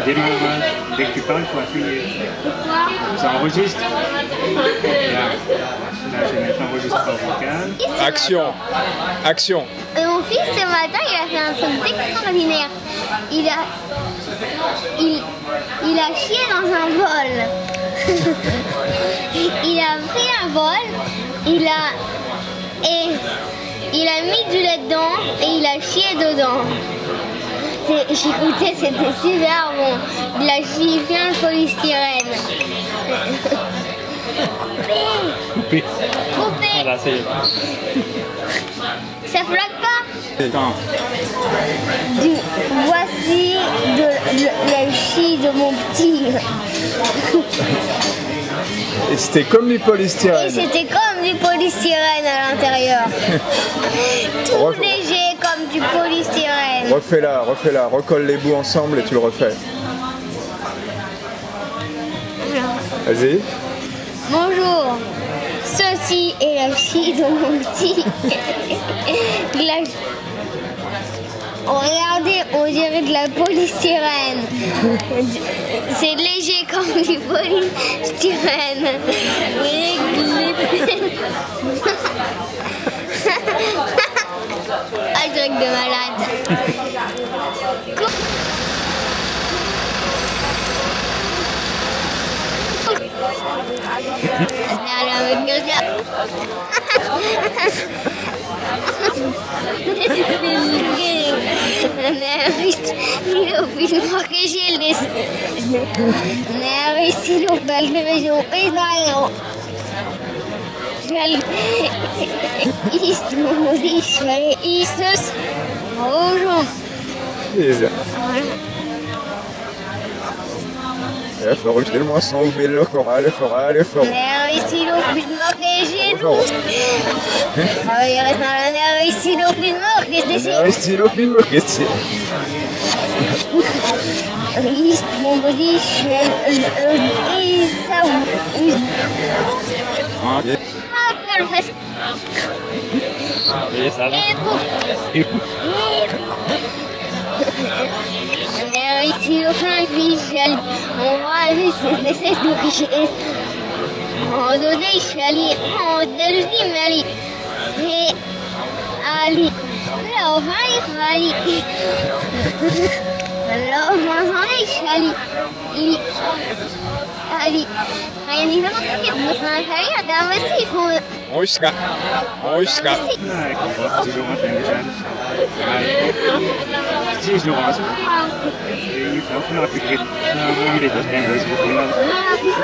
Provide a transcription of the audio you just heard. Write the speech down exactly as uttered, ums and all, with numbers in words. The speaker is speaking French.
dès le moment, dès que tu parles, il faut appuyer. Pourquoi? Ça enregistre. Là, là je vais mettre enregistreur vocal. Action. Action. Et mon fils, ce matin, il a fait un truc extraordinaire. Il a, il, il a chié dans un bol. Il a pris un bol, il a, et il a mis du lait dedans et il a chié dedans. J'écoutais, c'était super bon. Il a chié plein de polystyrène. Coupé. Coupé. Voilà, ça y est. Ça flotte pas? Attends. Du, voici de, de, la chie de mon petit. Et c'était comme du Et polystyrène. c'était comme du polystyrène à l'intérieur. Tout Refais. léger comme du polystyrène. Refais-la, refais-la, recolle les bouts ensemble et tu le refais. Vas-y. Bonjour. Ceci est la chie de mon petit. La... Regardez, on dirait de la polystyrène. C'est léger comme du polystyrène. Ah, truc de malade. Lisa. Ja, verrückt, immer so bello, corale, forale, for. Nervissimo, plus mort que j'ai genoux. Travailler dans la nervissimo, plus mort que j'ai genoux. Stilo film che si. Ist mon body, et ça Et ça va. Nervissimo, Michel. On va aller se laisser de richesse. On donne Chali, on donne Mali. Et Ali. Là, on va y aller. Là, on va y aller. Ali. Ali. Rien n'y va pas. Mais ça n'a rien à faire aussi. Oiska. Oiska. Ah, écoute, si je rentre un déjà. Si je rentre. Il faut appuyer. Il est de